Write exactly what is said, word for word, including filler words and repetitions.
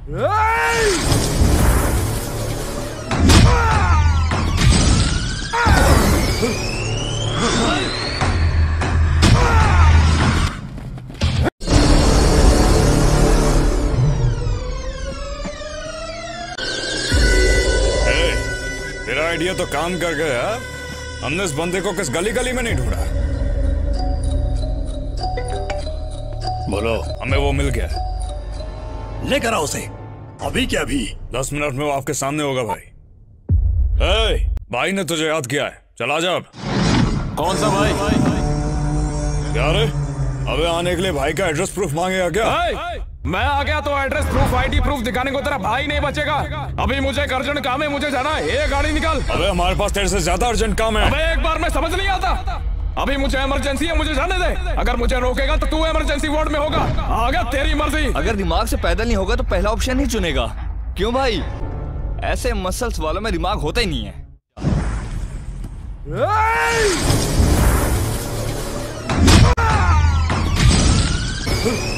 तेरा आइडिया तो काम कर गया। हमने इस बंदे को किस गली गली में नहीं ढूंढा। बोलो। हमें वो मिल गया। लेकर आओ उसे। अभी क्या अभी? दस मिनट में वो आपके सामने होगा भाई। ए, भाई ने तुझे याद किया है, चला जा अब। कौन सा भाई? क्या रे? अबे आने के लिए भाई का एड्रेस प्रूफ मांगेगा क्या? ए, मैं आ गया तो एड्रेस प्रूफ आईडी प्रूफ दिखाने को तेरा भाई नहीं बचेगा। अभी मुझे एक अर्जेंट काम है, मुझे जाना है। ये गाड़ी निकाल। अबे हमारे पास तेरे से ज्यादा अर्जेंट काम है। अबे एक बार में समझ नहीं आता। अभी मुझे इमरजेंसी है, मुझे जाने दे। अगर मुझे रोकेगा तो तू इमरजेंसी वार्ड में होगा। आगे तेरी मर्जी। अगर दिमाग से पैदल नहीं होगा तो पहला ऑप्शन ही चुनेगा। क्यों भाई? ऐसे मसल्स वालों में दिमाग होता ही नहीं है। Huh?